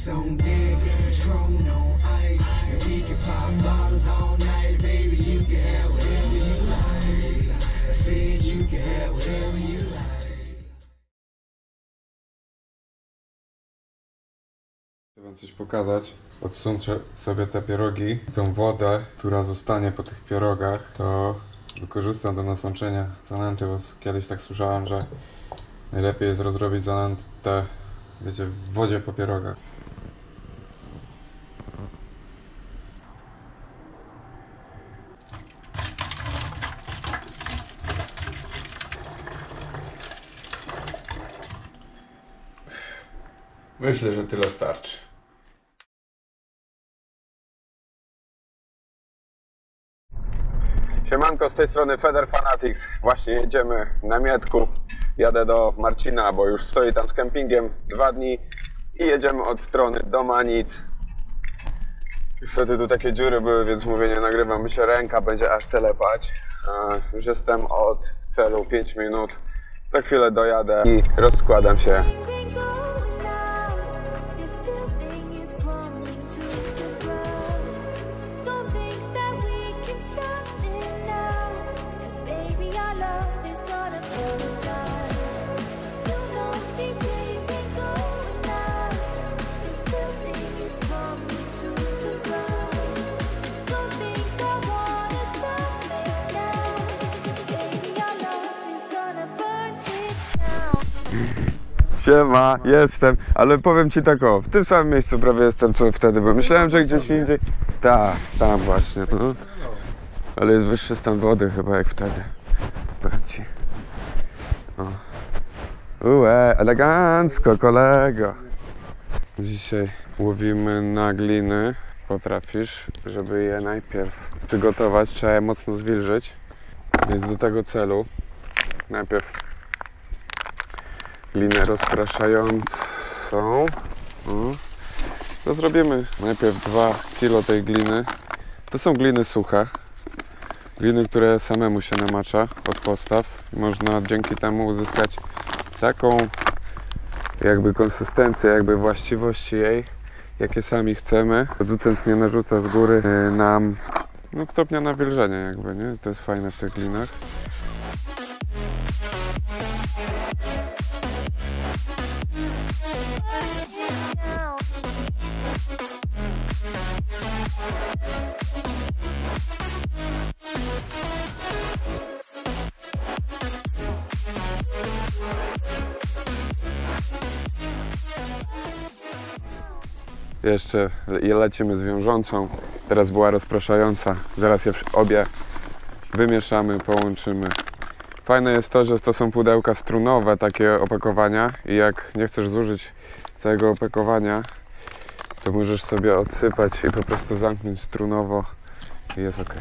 on deck, Patron on ice. And we can pop bottles all night, baby. You can have whatever you like. I said you can have whatever you like. Chcę wam coś pokazać. Odsunę sobie te pierogi. Tą wodę, która zostanie po tych pierogach, to wykorzystam do nasączenia zanęty, bo kiedyś tak słyszałem, że najlepiej jest rozrobić zanętę, wiecie, w wodzie po pierogach. Myślę, że tyle starczy. Siemanko, z tej strony Feder Fanatics. Właśnie jedziemy na Mietków. Jadę do Marcina, bo już stoi tam z kempingiem 2 dni. I jedziemy od strony do Manic. Niestety tu takie dziury były, więc mówię, nie nagrywam, by się ręka będzie aż telepać. Już jestem od celu 5 minut. Za chwilę dojadę i rozkładam się. Siema, jestem, ale powiem ci tak, o, w tym samym miejscu prawie jestem co wtedy, bo myślałem, że gdzieś indziej. Tak, tam właśnie, no. Ale jest wyższy stan wody chyba jak wtedy. Powiem ci. Elegancko, kolego. Dzisiaj łowimy na gliny. Potrafisz, żeby je najpierw przygotować, trzeba je mocno zwilżyć. Więc do tego najpierw glinę rozpraszającą. To zrobimy najpierw 2 kg tej gliny. To są gliny suche. Gliny, które samemu się namacza od podstaw. Można dzięki temu uzyskać taką jakby konsystencję, jakby właściwości jej, jakie sami chcemy. Producent nie narzuca z góry nam stopnia nawilżenia jakby, nie? To jest fajne w tych glinach. Jeszcze lecimy z wiążącą, teraz była rozpraszająca, zaraz je obie wymieszamy, połączymy. Fajne jest to, że to są pudełka strunowe, takie opakowania i jak nie chcesz zużyć całego opakowania, to możesz sobie odsypać i po prostu zamknąć strunowo i jest ok.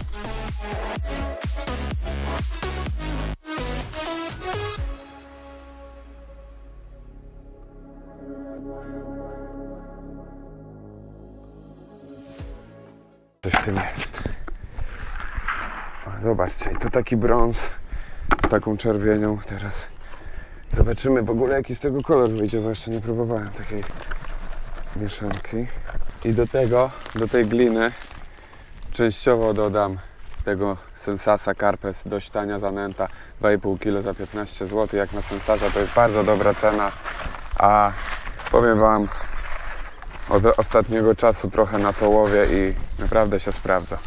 Coś w tym jest. Zobaczcie, i to taki brąz z taką czerwienią teraz. Zobaczymy w ogóle jaki z tego kolor wyjdzie, bo jeszcze nie próbowałem takiej mieszanki. I do tej gliny częściowo dodam tego Sensasa Carpes, dość tania zanęta, 2,5 kg za 15 zł. Jak na Sensasa to jest bardzo dobra cena, a powiem wam, od ostatniego czasu trochę na to łowię i naprawdę się sprawdza.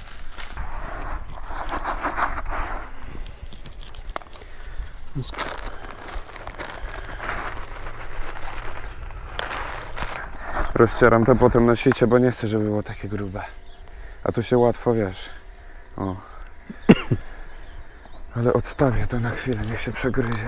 Rozcieram to potem na sicie, bo nie chcę, żeby było takie grube. A tu się łatwo, wiesz. O. Ale odstawię to na chwilę, niech się przegryzie.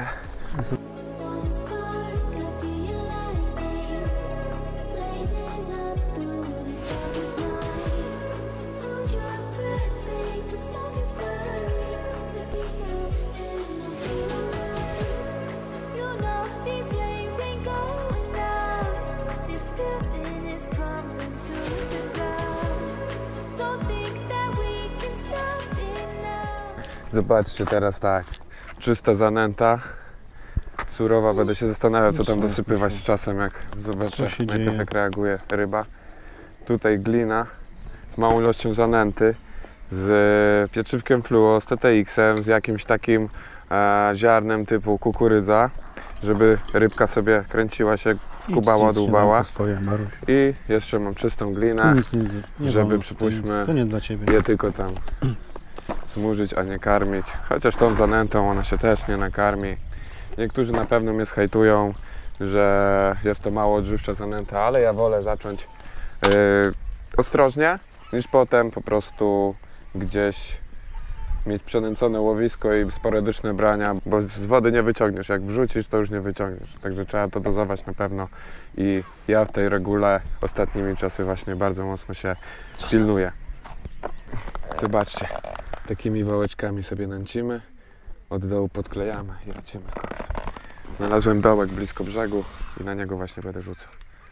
Zobaczcie teraz tak, czysta zanęta, surowa, będę się zastanawiał, co tam dosypywać z czasem, jak zobaczę najpierw jak reaguje ryba. Tutaj glina z małą ilością zanęty, z pieczywkiem fluo, z TTX-em, z jakimś takim ziarnem typu kukurydza, żeby rybka sobie kręciła się, kubała, dłubała. I jeszcze mam czystą glinę, żeby przypuśćmy to nie dla ciebie. je tylko tam zmurzyć, a nie karmić. Chociaż tą zanętą ona się też nie nakarmi. Niektórzy na pewno mnie zhejtują, że jest to mało odżywcza zanęta, ale ja wolę zacząć ostrożnie, niż potem po prostu gdzieś mieć przenęcone łowisko i sporadyczne brania, bo z wody nie wyciągniesz. Jak wrzucisz, to już nie wyciągniesz. Także trzeba to dozować na pewno i ja w tej regule ostatnimi czasy właśnie bardzo mocno się pilnuję. Zobaczcie, takimi wałeczkami sobie nęcimy, od dołu podklejamy i lecimy z koksem. Znalazłem dołek blisko brzegu i na niego właśnie będę rzucał.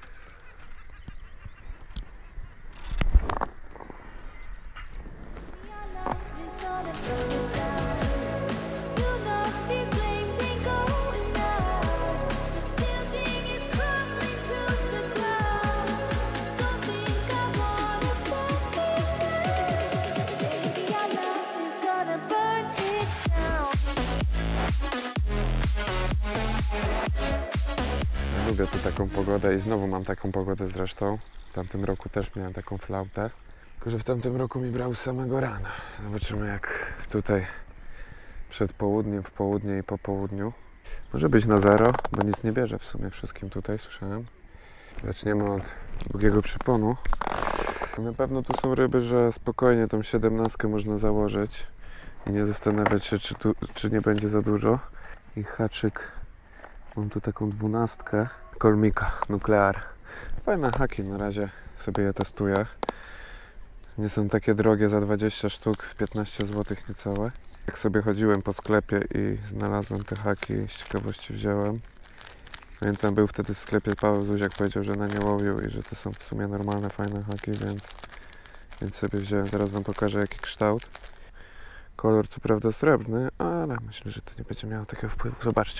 Lubię tu taką pogodę i znowu mam taką pogodę zresztą. W tamtym roku też miałem taką flautę. Tylko że w tamtym roku mi brał z samego rana. Zobaczymy jak tutaj przed południem, w południe i po południu. Może być na zero, bo nic nie bierze w sumie wszystkim tutaj, słyszałem. Zaczniemy od długiego przyponu. Na pewno tu są ryby, że spokojnie tą 17 można założyć i nie zastanawiać się, czy nie będzie za dużo. I haczyk. Mam tu taką 12 kolmika nuklear. Fajne haki, na razie sobie je testuję. Nie są takie drogie, za 20 sztuk, 15 zł niecałe. Jak sobie chodziłem po sklepie i znalazłem te haki, z ciekawości wziąłem. Pamiętam, był wtedy w sklepie Paweł Zuziak, powiedział, że na nie łowił i że to są w sumie normalne, fajne haki, więc sobie wziąłem. Zaraz wam pokażę jaki kształt. Kolor co prawda srebrny, ale myślę, że to nie będzie miało takiego wpływu. Zobaczcie.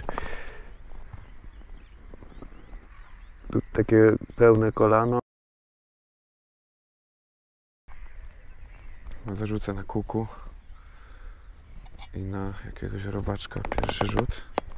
Tu takie pełne kolano. Zarzucę na kuku i na jakiegoś robaczka pierwszy rzut.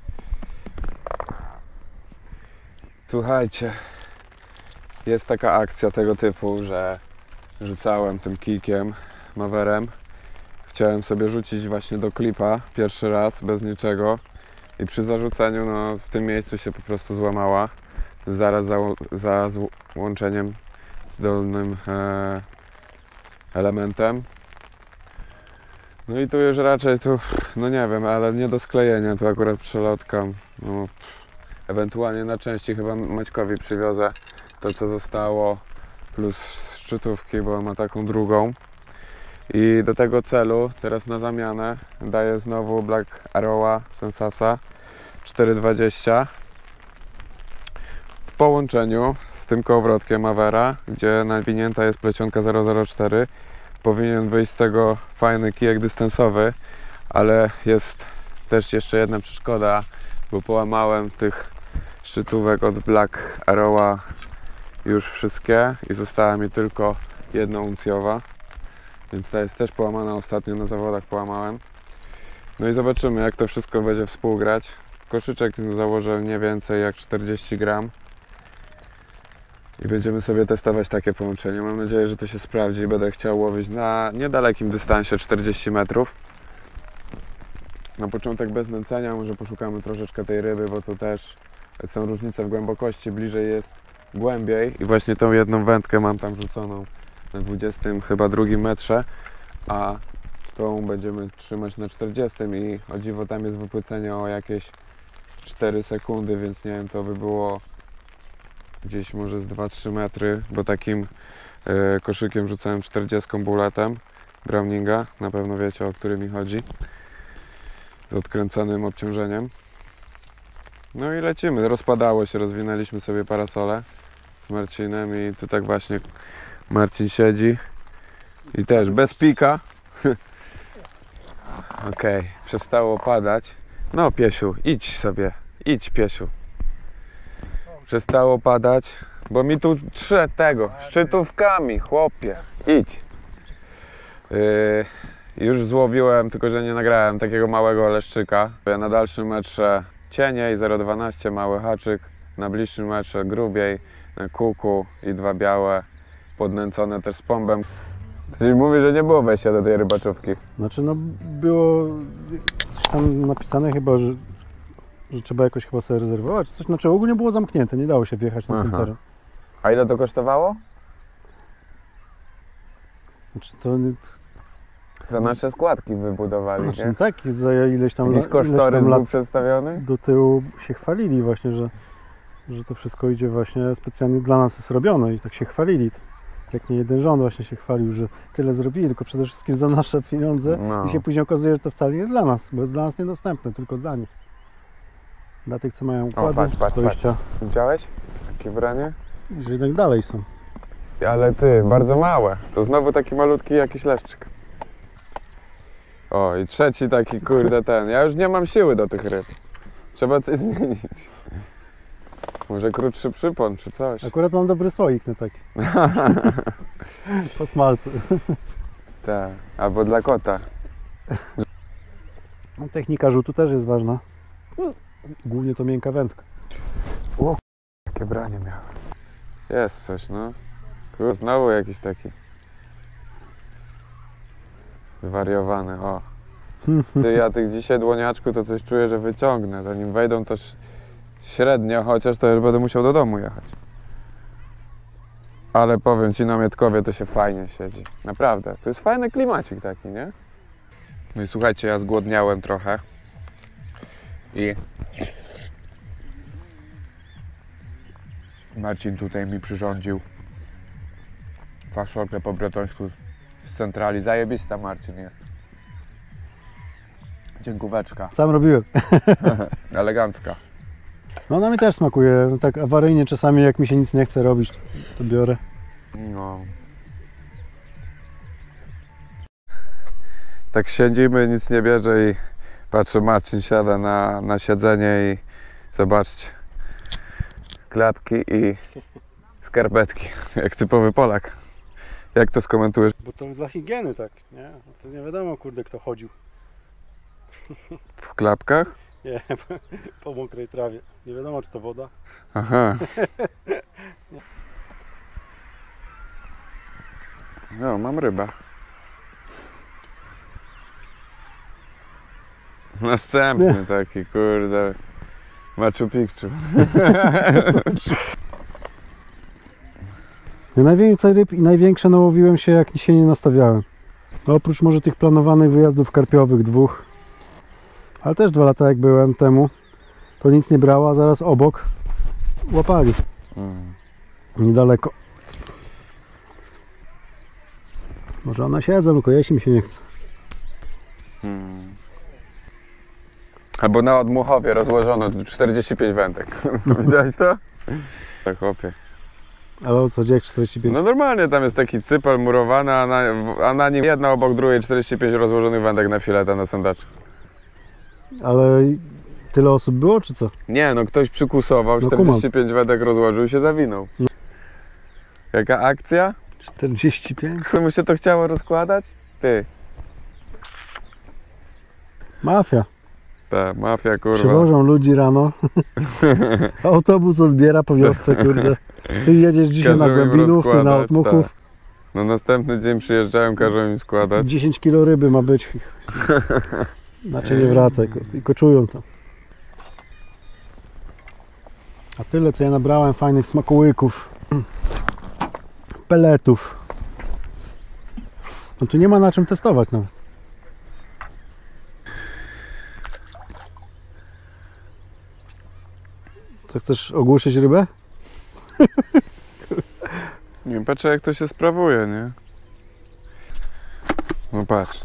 Słuchajcie, jest taka akcja tego typu, że rzucałem tym kijkiem, mawerem. Chciałem sobie rzucić właśnie do klipa pierwszy raz, bez niczego. I przy zarzuceniu, no, w tym miejscu się po prostu złamała. Zaraz za złączeniem z dolnym elementem. No i tu już raczej no nie wiem, ale nie do sklejenia, tu akurat przelotka. No, ewentualnie na części chyba Maćkowi przywiozę to co zostało, plus szczytówki, bo ma taką drugą. I do tego celu teraz na zamianę daję znowu Black Arrowa Sensasa 420 w połączeniu z tym kołowrotkiem Mavera, gdzie nawinięta jest plecionka 004. Powinien wyjść z tego fajny kijek dystansowy, ale jest też jeszcze jedna przeszkoda, bo połamałem tych szczytówek od Black Arrowa już wszystkie i została mi tylko jedna uncjowa, więc ta jest też połamana, ostatnio na zawodach połamałem. No i zobaczymy jak to wszystko będzie współgrać. Koszyczek założę nie więcej jak 40 gram i będziemy sobie testować takie połączenie. Mam nadzieję, że to się sprawdzi. Będę chciał łowić na niedalekim dystansie 40 metrów. Na początek bez nęcenia, może poszukamy troszeczkę tej ryby, bo tu też są różnice w głębokości, bliżej jest głębiej i właśnie tą jedną wędkę mam tam rzuconą na 20 chyba drugim metrze, a tą będziemy trzymać na 40 i o dziwo tam jest wypłycenie o jakieś 4 sekundy, więc nie wiem, to by było gdzieś może z 2-3 metry, bo takim koszykiem rzucałem 40 bulletem Browninga, na pewno wiecie o który mi chodzi, z odkręconym obciążeniem. No i lecimy, rozpadało się, rozwinęliśmy sobie parasole z Marcinem i tu tak właśnie Marcin siedzi i też bez pika. Okej, przestało padać. No piesiu, idź sobie, Idź, piesiu. Przestało padać, bo mi tu trzeba tego, szczytówkami, chłopie. Idź. Już złowiłem, tylko że nie nagrałem takiego małego leszczyka. Na dalszym metrze cieniej, 0,12, mały haczyk. Na bliższym metrze grubiej, na kuku i 2 białe, podnęcone też z pombem. Czyli mówi, że nie było wejścia do tej rybaczówki. Znaczy no było coś tam napisane chyba, że trzeba jakoś chyba sobie rezerwować. Coś, znaczy ogólnie było zamknięte, nie dało się wjechać na ten teren. A ile to kosztowało? Znaczy to nie, Za nasze składki wybudowali, znaczy, nie? no tak, za ileś tam Jakiś kosztorys był lat przedstawiony? do tyłu się chwalili właśnie, że to wszystko idzie właśnie specjalnie dla nas jest robione i tak się chwalili. Jak nie jeden rząd właśnie się chwalił, że tyle zrobili, tylko przede wszystkim za nasze pieniądze i się później okazuje, że to wcale nie dla nas, bo jest dla nas niedostępne, tylko dla nich. Dla tych, co mają układy, dojścia. Widziałeś? Takie branie? Że jednak dalej są. Ale ty, bardzo małe. To znowu taki malutki jakiś leszczyk. O, i trzeci taki, kurde, ten. Ja już nie mam siły do tych ryb. Trzeba coś zmienić. Może krótszy przypon, czy coś. Akurat mam dobry słoik na taki. Po smalcu. Tak, albo dla kota. Technika rzutu też jest ważna. Głównie to miękka wędka. Jakie branie miałem. Jest coś, no. Kurde, znowu jakiś taki zwariowany, o. Ty, ja tych dzisiaj dłoniaczku to coś czuję, że wyciągnę. Zanim wejdą też średnio, chociaż to już będę musiał do domu jechać. Ale powiem ci, na Mietkowie to się fajnie siedzi. Naprawdę. To jest fajny klimacik taki, nie? No i słuchajcie, ja zgłodniałem trochę. I Marcin tutaj mi przyrządził faszolkę po bretońsku z centrali. Zajebista, Marcin jest. Dziękóweczka. Sam robiłem. Elegancka. No ona mi też smakuje. Tak awaryjnie czasami jak mi się nic nie chce robić, to biorę. No. Tak siedzimy, nic nie bierze i patrzę, Marcin siada na siedzenie i zobaczcie. Klapki i skarpetki, jak typowy Polak. Jak to skomentujesz? Bo to dla higieny tak, nie? To nie wiadomo, kurde, kto chodził. W klapkach? Nie, po mokrej trawie. Nie wiadomo, czy to woda. Aha. No, mam rybę. Następny taki, kurde. Machu Picchu. Ja najwięcej ryb i największe nałowiłem się, jak się nie nastawiałem. No, oprócz może tych planowanych wyjazdów karpiowych 2. Ale też 2 lata jak byłem temu, to nic nie brała, zaraz obok łapali. Niedaleko. Może one siedzą, tylko jeśli mi się nie chce. Albo na Odmuchowie rozłożono 45 wędek. Widziałeś to? Tak, chłopie. Ale o co, gdzie 45? No normalnie tam jest taki cypel murowany, a na nim jedna obok drugiej 45 rozłożonych wędek na fileta na sandaczu. Ale tyle osób było, czy co? Nie, no ktoś przykusował, 45 wędek rozłożył i się zawinął. No. Jaka akcja? 45? Mu się to chciało rozkładać? Ty. Mafia. Ta mafia, kurwa. Przywożą ludzi rano. Autobus odbiera po wiosce, kurde. Ty jedziesz dzisiaj na Głębinów, ty na Otmuchów. Tak. No następny dzień przyjeżdżają, każą im składać. 10 kilo ryby ma być. Znaczy nie wracaj, kurde. I koczują to. A tyle, co ja nabrałem fajnych smakołyków. Peletów. No tu nie ma na czym testować nawet. Co, chcesz ogłuszyć rybę? Nie patrzę, jak to się sprawuje, nie? No patrz.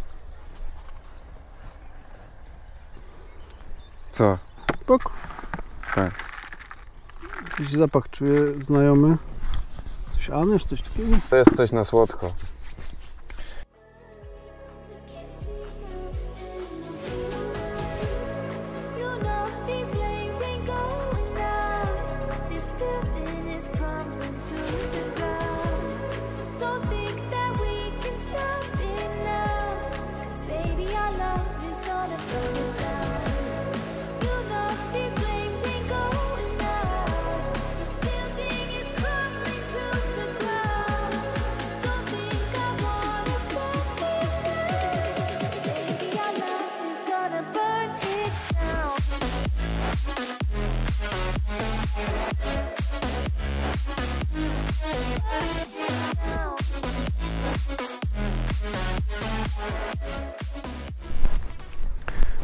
Co? Spoko. Tak. Jakiś zapach czuję znajomy. Coś anyż, coś takiego? To jest coś na słodko. You know these flames ain't gonna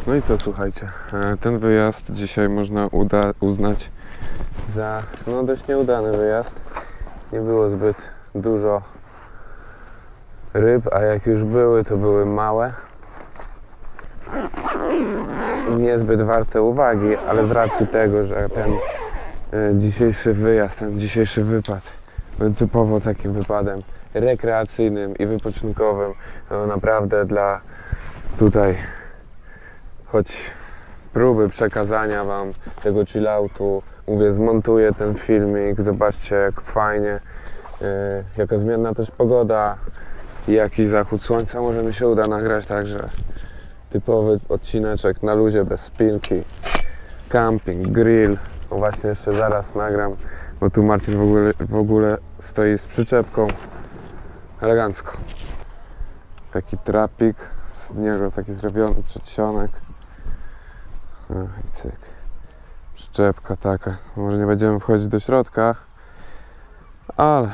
No i to słuchajcie, ten wyjazd dzisiaj można uznać za no dość nieudany wyjazd. Nie było zbyt dużo ryb, a jak już były, to były małe i niezbyt warte uwagi, ale z racji tego, że ten dzisiejszy wyjazd, ten dzisiejszy wypad był typowo takim wypadem rekreacyjnym i wypoczynkowym, no naprawdę dla tutaj choć próby przekazania wam tego chilloutu, mówię, zmontuję ten filmik, zobaczcie jak fajnie, jaka zmienna też pogoda i jaki zachód słońca, może mi się uda nagrać także typowy odcineczek na luzie, bez spinki, camping, grill. No właśnie jeszcze zaraz nagram, bo tu Marcin w ogóle stoi z przyczepką, elegancko. Taki trapik, z niego taki zrobiony przedsionek. I cyk. Przyczepka taka. Może nie będziemy wchodzić do środka, ale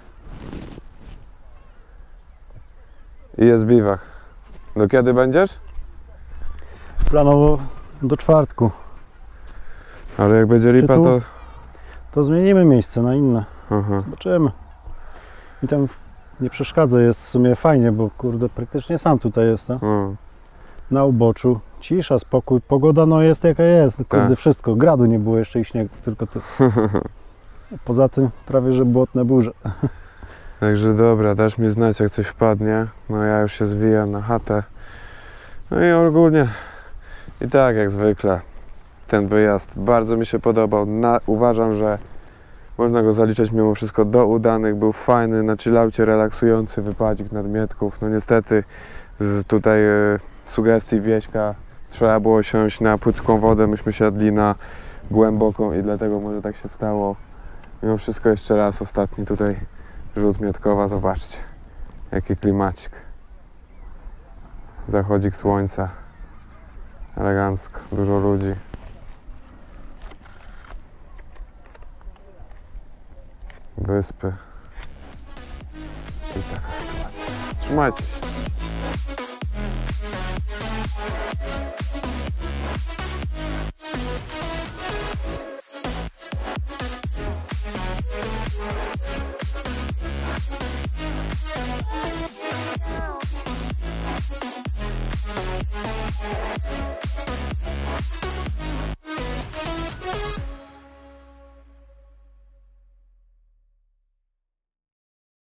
i jest biwak. Do kiedy będziesz? Planowo do czwartku. Ale jak będzie lipa, tu? To zmienimy miejsce na inne. Aha. Zobaczymy. I tam nie przeszkadza, jest w sumie fajnie, bo kurde, praktycznie sam tutaj jestem. Na uboczu. Cisza, spokój, pogoda no jest jaka jest. Kurde, tak. Wszystko. Gradu nie było jeszcze i śniegu, tylko to. Poza tym prawie, że błotne burze. Także dobra, dasz mi znać jak coś wpadnie. No ja już się zwijam na chatę. No i ogólnie i tak jak zwykle ten wyjazd bardzo mi się podobał. Uważam, że można go zaliczyć mimo wszystko do udanych. Był fajny, na chillaucie relaksujący wypadzik nadmietków. No niestety z tutaj sugestii Wieśka trzeba było siąść na płytką wodę. Myśmy siadli na głęboką i dlatego może tak się stało. Mimo wszystko jeszcze raz ostatni tutaj rzut Mietkowa. Zobaczcie jaki klimacik. Zachodzik słońca. Elegancko, dużo ludzi. Wyspy. I taka sytuacja. Trzymajcie się.